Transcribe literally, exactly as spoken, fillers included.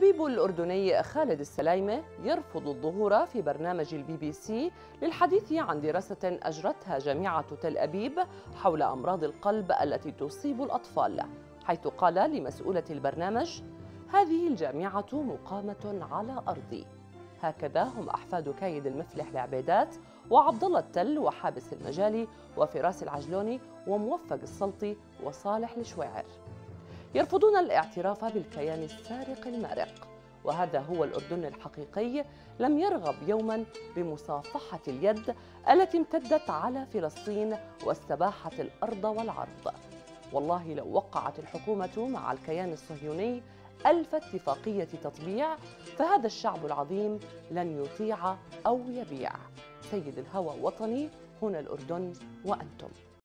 الطبيب الأردني خالد السلايمة يرفض الظهور في برنامج البي بي سي للحديث عن دراسة أجرتها جامعة تل أبيب حول أمراض القلب التي تصيب الأطفال، حيث قال لمسؤولة البرنامج: هذه الجامعة مقامة على أرضي. هكذا هم أحفاد كايد المفلح العبيدات وعبد الله التل وحابس المجالي وفراس العجلوني وموفق السلطي وصالح الشويعر. يرفضون الاعتراف بالكيان السارق المارق، وهذا هو الأردن الحقيقي، لم يرغب يوما بمصافحة اليد التي امتدت على فلسطين واستباحت الأرض والعرض. والله لو وقعت الحكومة مع الكيان الصهيوني ألف اتفاقية تطبيع فهذا الشعب العظيم لن يطيع أو يبيع. سيد الهوى وطني، هنا الأردن وأنتم.